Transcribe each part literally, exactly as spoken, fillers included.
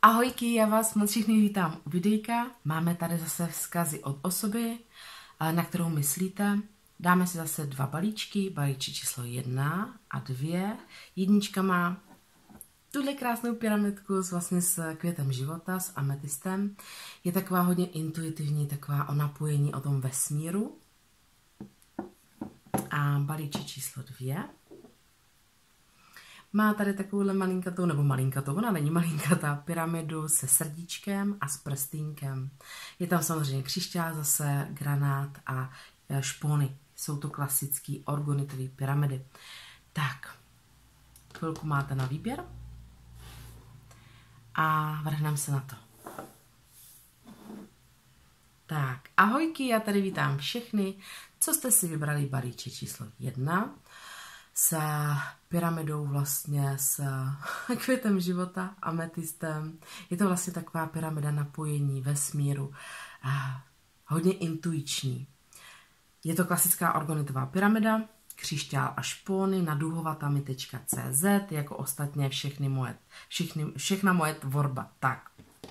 Ahojky, já vás moc všichni vítám u videjka. Máme tady zase vzkazy od osoby, na kterou myslíte. Dáme si zase dva balíčky, balíček číslo jedna a dvě. Jednička má tuhle krásnou pyramidku s, vlastně s květem života, s ametistem. Je taková hodně intuitivní, taková o napojení o tom vesmíru. A balíček číslo dvě má tady takovouhle malinkatou, nebo malinkatou, ona není malinkatá, pyramidu se srdíčkem a s prstýnkem. Je tam samozřejmě křišťál, zase granát a špony. Jsou to klasické orgonitové pyramidy. Tak, chvilku máte na výběr a vrhneme se na to. Tak, ahojky, já tady vítám všechny, co jste si vybrali balíček číslo jedna s pyramidou vlastně s květem života, ametistem. Je to vlastně taková pyramida napojení vesmíru, a hodně intuiční. Je to klasická orgonitová pyramida, křišťál a špony na duhovatami tečka cé zet, jako ostatně všechny moje, všechny, všechna moje tvorba. Tak.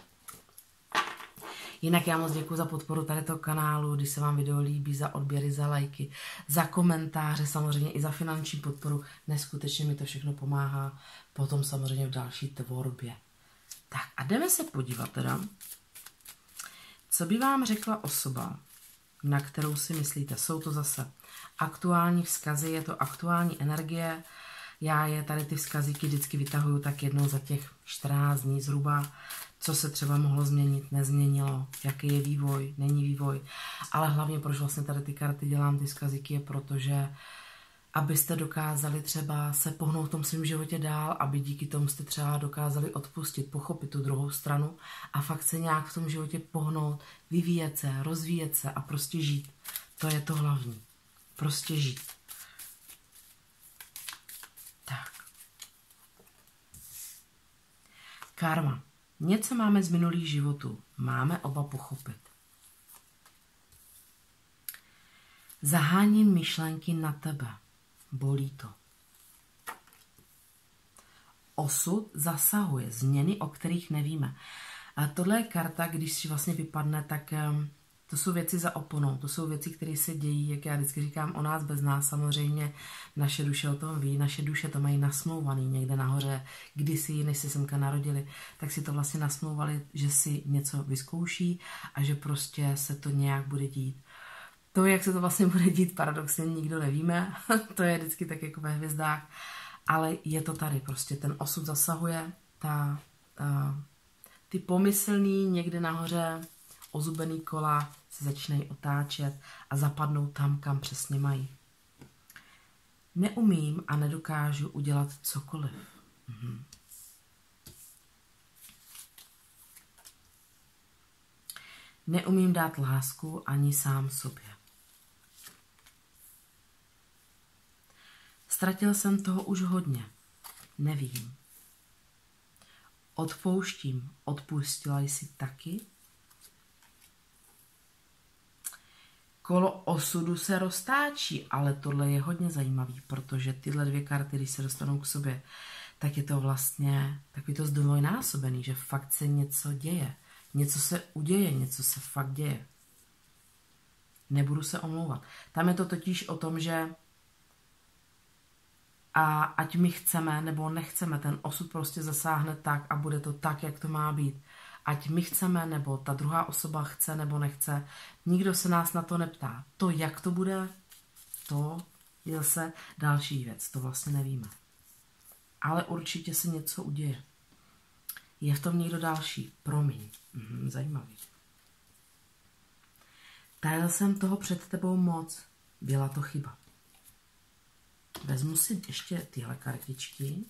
Jinak já moc děkuji za podporu tady toho kanálu, když se vám video líbí, za odběry, za lajky, za komentáře, samozřejmě i za finanční podporu. Neskutečně mi to všechno pomáhá potom samozřejmě v další tvorbě. Tak a jdeme se podívat teda, co by vám řekla osoba, na kterou si myslíte. Jsou to zase aktuální vzkazy, je to aktuální energie. Já je tady ty vzkazíky vždycky vytahuju tak jednou za těch čtrnáct dní zhruba, co se třeba mohlo změnit, nezměnilo, jaký je vývoj, není vývoj. Ale hlavně proč vlastně tady ty karty dělám, ty vzkazíky, je protože abyste dokázali třeba se pohnout v tom svém životě dál, aby díky tomu jste třeba dokázali odpustit, pochopit tu druhou stranu a fakt se nějak v tom životě pohnout, vyvíjet se, rozvíjet se a prostě žít. To je to hlavní. Prostě žít. Tak. Karma. Něco máme z minulých životů. Máme oba pochopit. Zaháním myšlenky na tebe. Bolí to. Osud zasahuje změny, o kterých nevíme. A tohle je karta, když si vlastně vypadne, tak to jsou věci za oponou. To jsou věci, které se dějí, jak já vždycky říkám, o nás bez nás. Samozřejmě naše duše o tom ví, naše duše to mají nasmlouvaný někde nahoře. Kdysi, než se semka narodili, tak si to vlastně nasmlouvali, že si něco vyzkouší a že prostě se to nějak bude dít. To, jak se to vlastně bude dít, paradoxně nikdo nevíme. To je vždycky tak jako ve hvězdách. Ale je to tady prostě. Ten osud zasahuje, ta, ta, ty pomyslný někde nahoře ozubený kola se začínají otáčet a zapadnou tam, kam přesně mají. Neumím a nedokážu udělat cokoliv. Mhm. Neumím dát lásku ani sám sobě. Ztratil jsem toho už hodně. Nevím. Odpouštím. Odpustila jsi taky? Kolo osudu se roztáčí, ale tohle je hodně zajímavý, protože tyhle dvě karty, když se dostanou k sobě, tak je to vlastně takový to zdvojnásobený, že fakt se něco děje. Něco se uděje, něco se fakt děje. Nebudu se omlouvat. Tam je to totiž o tom, že a ať my chceme nebo nechceme, ten osud prostě zasáhne tak a bude to tak, jak to má být. Ať my chceme, nebo ta druhá osoba chce, nebo nechce, nikdo se nás na to neptá. To, jak to bude, to je zase další věc, to vlastně nevíme. Ale určitě se něco uděje. Je v tom někdo další? Promiň. Mhm, zajímavý. Tajil jsem toho před tebou moc. Byla to chyba. Vezmu si ještě tyhle kartičky.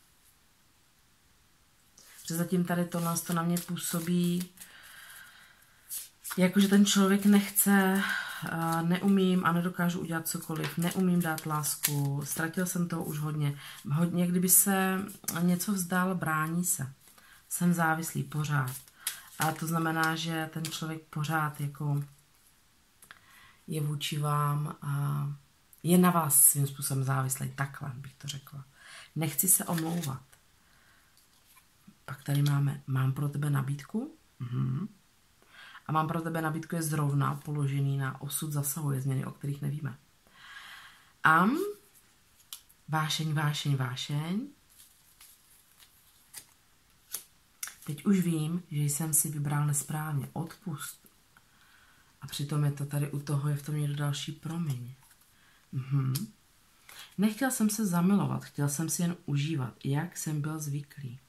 Zatím tady tohle to na mě působí, jakože ten člověk nechce, neumím a nedokážu udělat cokoliv, neumím dát lásku, ztratil jsem toho už hodně. Hodně, kdyby se něco vzdal, brání se. Jsem závislý pořád. A to znamená, že ten člověk pořád jako je vůči vám a je na vás svým způsobem závislý. Takhle bych to řekla. Nechci se omlouvat. Pak tady máme, mám pro tebe nabídku. Mhm. A mám pro tebe nabídku je zrovna položený na osud zasahuje změny, o kterých nevíme. Am, vášeň, vášeň, vášeň. Teď už vím, že jsem si vybral nesprávně. Odpust. A přitom je to tady u toho, je v tom někdo další, promiň. Mhm. Nechtěl jsem se zamilovat, chtěl jsem si jen užívat, jak jsem byl zvyklý.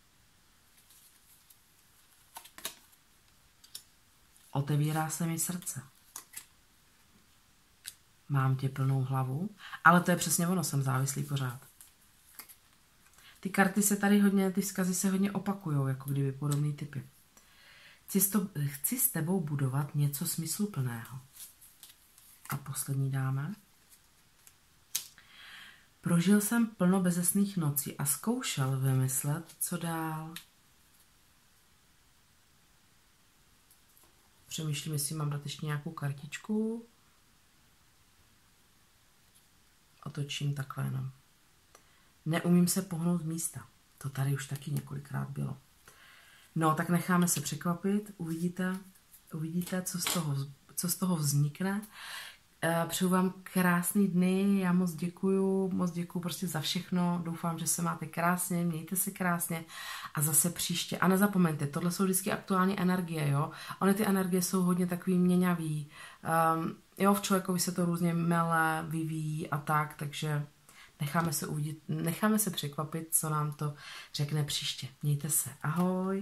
Otevírá se mi srdce. Mám tě plnou hlavu, ale to je přesně ono, jsem závislý pořád. Ty karty se tady hodně, ty vzkazy se hodně opakujou, jako kdyby podobný typy. Chci s, to, chci s tebou budovat něco smysluplného. A poslední dáme. Prožil jsem plno bezesných nocí a zkoušel vymyslet, co dál. Přemýšlím, jestli mám dát ještě nějakou kartičku. Otočím takhle jenom. Neumím se pohnout z místa. To tady už taky několikrát bylo. No, tak necháme se překvapit. Uvidíte, uvidíte co, z toho, co z toho vznikne. Přeju vám krásný dny. Já moc děkuju, moc děkuju prostě za všechno. Doufám, že se máte krásně, mějte se krásně a zase příště. A nezapomeňte, tohle jsou vždycky aktuální energie, jo. Ony ty energie jsou hodně takový měňavý. Um, jo, v člověkovi se to různě mele, vyvíjí a tak, takže necháme se uvidět, necháme se překvapit, co nám to řekne příště. Mějte se. Ahoj.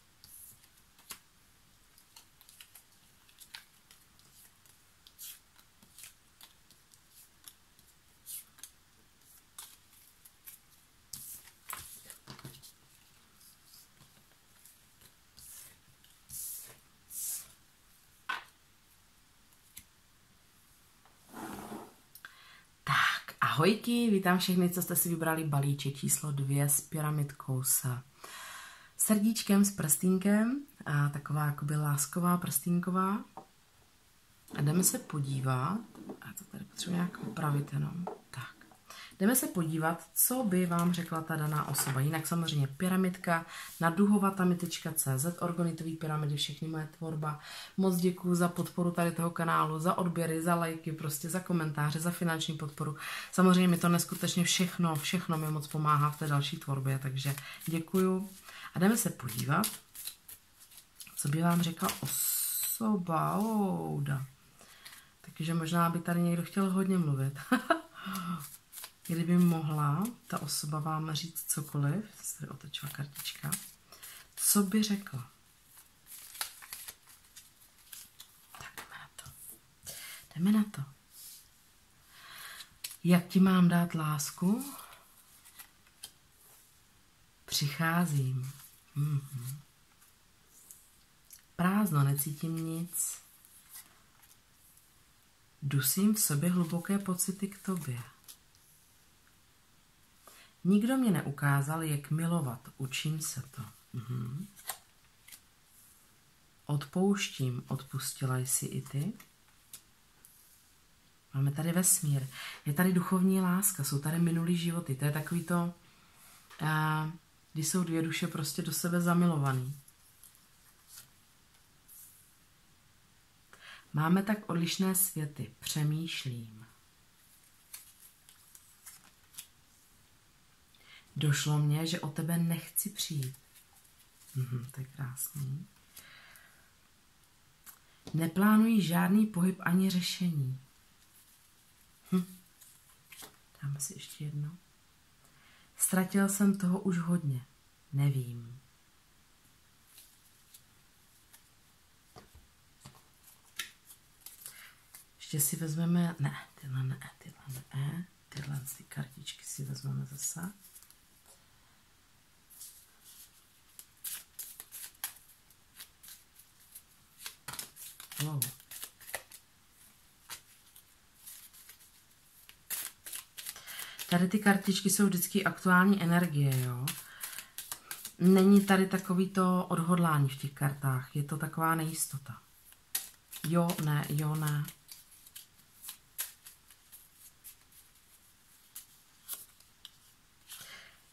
Ahojky, vítám všechny, co jste si vybrali balíček číslo dvě s pyramidkou s srdíčkem, s prstínkem, a taková jakoby lásková prstínková. A jdeme se podívat, a to tady potřebuji nějak upravit jenom, tak. Jdeme se podívat, co by vám řekla ta daná osoba. Jinak samozřejmě pyramidka na duhovatami tečka cé zet, orgonitový pyramidy, všechny moje tvorba. Moc děkuju za podporu tady toho kanálu, za odběry, za lajky, prostě za komentáře, za finanční podporu. Samozřejmě mi to neskutečně všechno, všechno mi moc pomáhá v té další tvorbě, takže děkuju. A jdeme se podívat, co by vám řekla osoba. Ouda. Takže možná by tady někdo chtěl hodně mluvit. Kdyby mohla ta osoba vám říct cokoliv, se tady otočila kartička, co by řekla? Tak jdeme na to. Jdeme na to. Jak ti mám dát lásku? Přicházím. Mm-hmm. Prázdno, necítím nic. Dusím v sobě hluboké pocity k tobě. Nikdo mě neukázal, jak milovat. Učím se to. Mhm. Odpouštím. Odpustila jsi i ty? Máme tady vesmír. Je tady duchovní láska. Jsou tady minulý životy. To je takový to, uh, když jsou dvě duše prostě do sebe zamilovaný. Máme tak odlišné světy. Přemýšlím. Došlo mně, že o tebe nechci přijít. Mhm, to je krásný. Neplánuji žádný pohyb ani řešení. Hm. Dáme si ještě jedno. Ztratil jsem toho už hodně. Nevím. Ještě si vezmeme, ne, tyhle ne, tyhle ne, tyhle ty kartičky si vezmeme zase. Wow. Tady ty kartičky jsou vždycky aktuální energie, jo. Není tady takový to odhodlání v těch kartách, je to taková nejistota. Jo, ne, jo, ne.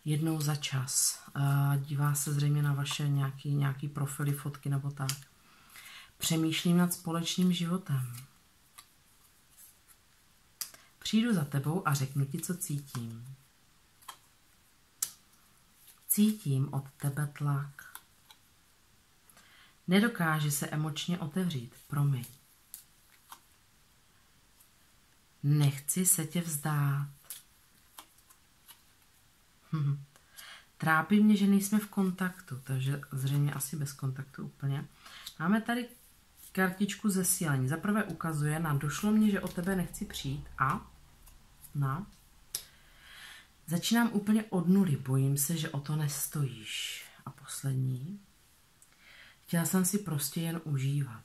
jednou za čas. Dívá se zřejmě na vaše nějaký, nějaký profily, fotky nebo tak. Přemýšlím nad společným životem. Přijdu za tebou a řeknu ti, co cítím. Cítím od tebe tlak. Nedokáži se emočně otevřít, promiň. Nechci se tě vzdát. Hm. Trápí mě, že nejsme v kontaktu, takže zřejmě asi bez kontaktu úplně. Máme tady kartičku zesílení. Za prvé ukazuje na došlo mě, že o tebe nechci přijít a na začínám úplně od nuly, bojím se, že o to nestojíš. A poslední. Chtěla jsem si prostě jen užívat.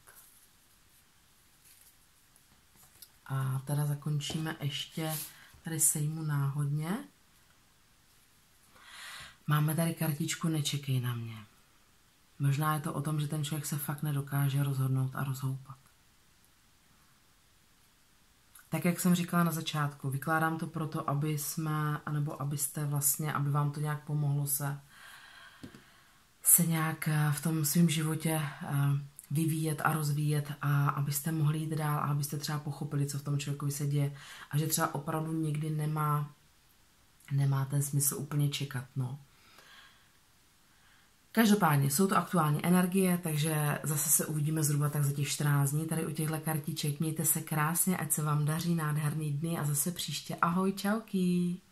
A teda zakončíme ještě tady sejmu náhodně. Máme tady kartičku Nečekej na mě. Možná je to o tom, že ten člověk se fakt nedokáže rozhodnout a rozhoupat. Tak, jak jsem říkala na začátku, vykládám to proto, aby jsme, anebo abyste vlastně, aby vám to nějak pomohlo se, se nějak v tom svém životě vyvíjet a rozvíjet a abyste mohli jít dál a abyste třeba pochopili, co v tom člověkovi se děje a že třeba opravdu někdy nemá, nemá ten smysl úplně čekat, no. Každopádně jsou to aktuální energie, takže zase se uvidíme zhruba tak za těch čtrnáct dní tady u těchto kartiček. Mějte se krásně, ať se vám daří, nádherný dny a zase příště. Ahoj, čauky!